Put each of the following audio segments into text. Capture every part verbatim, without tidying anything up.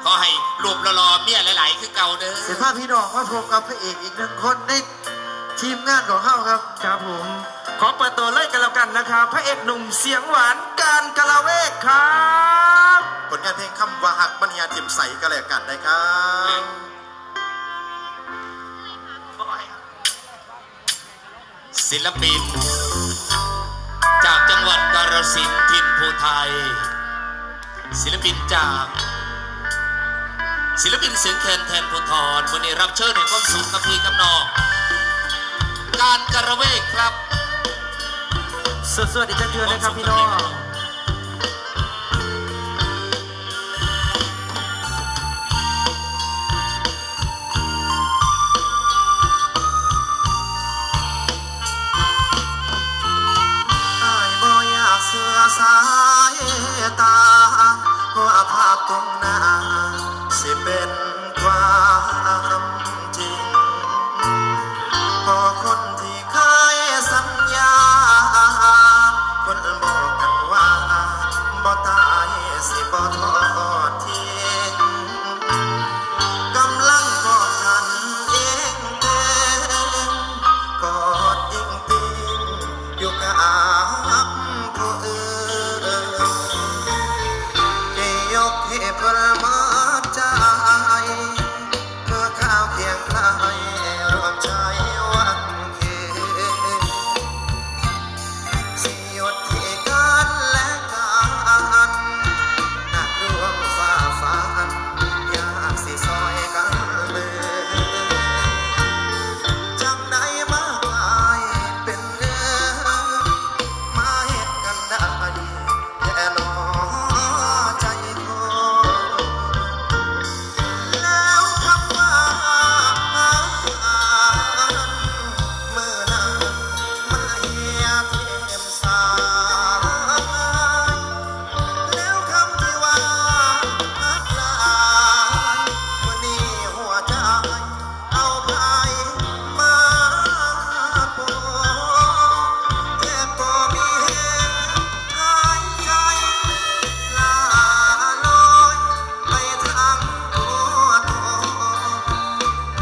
ขอให้รูปหล่อๆเมียหลายๆคือเก่าเด้อเสียภาพพี่น้องมาพบกับพระเอกอีกหนึ่งคนในทีมงานของเขาครับครับผมขอเปิดตัวเลยกันแล้วกันนะครับพระเอกหนุ่มเสียงหวานการกะละเวกครับผลงานเพลงคำว่าหักบัญญาทิมใสก็แล้วกันนะครับศิลปินจากจังหวัดกาฬสินธุ์ถิ่นภูไทยศิลปินจากศิลปินเสียงแคนแทนภูทรวันนี้รับเชิญในความสุขกับพี่กับน้องการกระเวกครับสวัสดีจันเทือนนะครับพี่น้องเสือสายตาว่าภาพตรงหน้าสิเป็นความจริงพอคนที่เคยสัญญาคนบอกกันว่าบ่ตายสิบ่ทอดทิ้งกำลังกอดกันเองเด้กอดอิงติงอยู่กับผู้อื่นยกให้เพื่อมาใจเพื่อข้าวเคียงใครรวมใจวันเย็นสิหยุดที่กันและกันนักร่วมฝ่าฟันอยากสิซอยกันเลยจังได้มากลายเป็นเรื่องมาเหตุกันได้แค่รอใจโคแล้วคำว่าเมื่อนั้นมันเหี่ยเทียมสายแล้วคำที่ว่าหักหลายวันนี้หัวใจเอาไปมาปวดแทบก็มีเหตุหายใจลาลอยไปทั้งตัวตน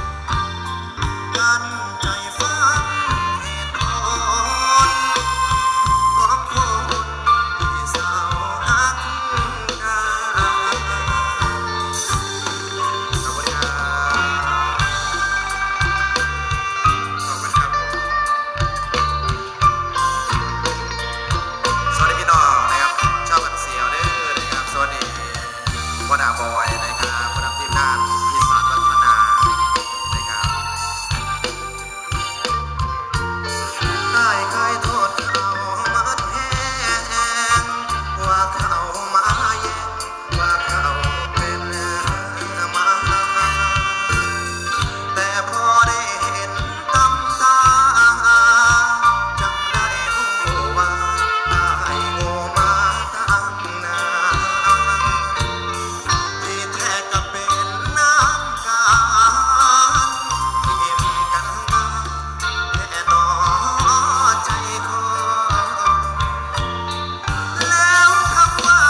กันใจฟังเหตุผลของคนที่เศร้าหักกันขอบคุณครับขอบคุณครับสวัสดีพี่น้องนะครับชอบกันเสียวเด้อนะครับสวัสดีวนาบอยนะครับผู้นำทีมงานอีสานวัฒนานะครับได้เคยโทษเขามาแทงว่าเขามาแย่งว่าเขาเป็นมาแต่พอได้เห็นตำตาจังได้รู้ว่าได้โง่มาตั้งนานที่แท้ก็เป็นน้ำกันทิ่มกันมาแน่นอนใจคนแล้วคำว่า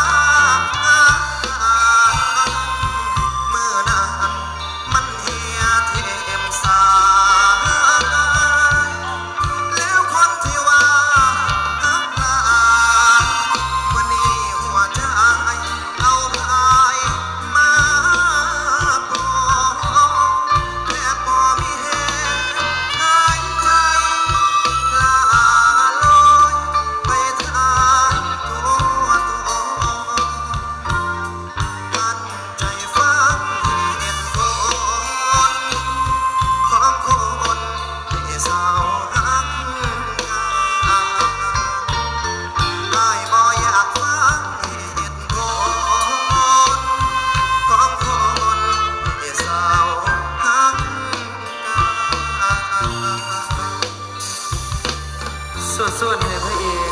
เมื่อนั้นมันเหี่ยเทียมสายแล้วคนที่ว่าหักหลายวันนี้หัวใจเอาพายมาปลอบแค่พอมีเหตุหายใจลาลอยไปทางตัวตนกันใจฟังเหตุผลของคนที่เศร้าหักกันได้บ่อยากฟังเหตุผลของคนที่เศร้าหักกันส่วนๆให้พระเอก